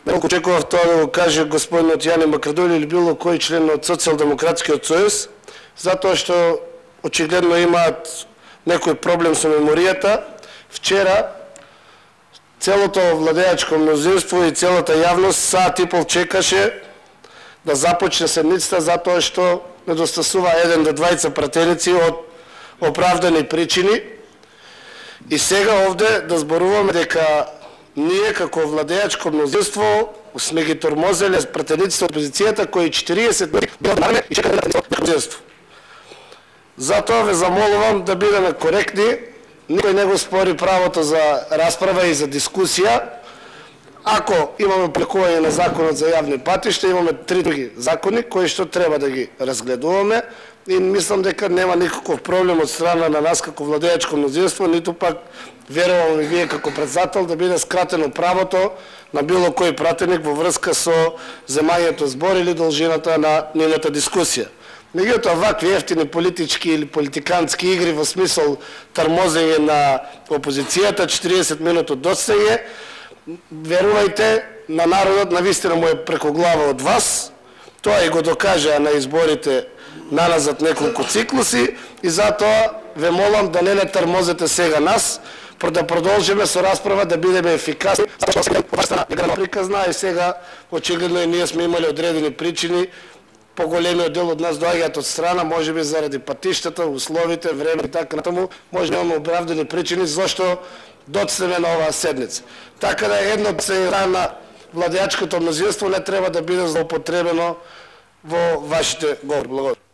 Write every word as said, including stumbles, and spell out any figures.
Малко очекував това да го каже господин от Јане Макрадојле или било кој член од Социјалдемократскиот сојуз, затоа што очигледно имаат некој проблем со меморијата. Вчера целото владеачко мнозинство и целата јавност саат и пол чекаше да започне седницата затоа што недостасува еден до двајца пратеници од оправдани причини. И сега овде да зборуваме дека ние како владеачко мнозинство сме ги тормозеле пратениците од опозицијата кои четириесет години беа и чекале на мнозинство. Затоа ве замолувам да бидеме коректни, никој не го спори правото за расправа и за дискусија. Ако имаме прекување на законот за јавни патишта, имаме три други закони кои што треба да ги разгледуваме и мислам дека нема никаков проблем од страна на нас како владеачко мнозинство, ниту пак верувам и вие како председател да биде скратено правото на било кој пратеник во врска со земањето збор или должината на нивната дискусија. Меѓутоа, вакви ефтини политички или политикански игри во смисол тармозење на опозицијата, четириесет минути достање, верувајте, на народот навистина му е преку глава од вас, тоа и го докажа на изборите наназад неколку циклуси и затоа ве молам да не не тармозете сега нас, да продолжиме со расправа, да бидеме ефикасни, затоа сега приказна и сега очигледно и ние сме имали одредени причини, поголемиот дел од нас доаѓаат од страна, можеби заради патиштата, условите, време и така натаму, може да имаме оправдани причини зашто доцнеме на оваа седница. Така да едно од страна на владеачкото мнозинство не треба да биде злоупотребено во вашите говори. Благодарам.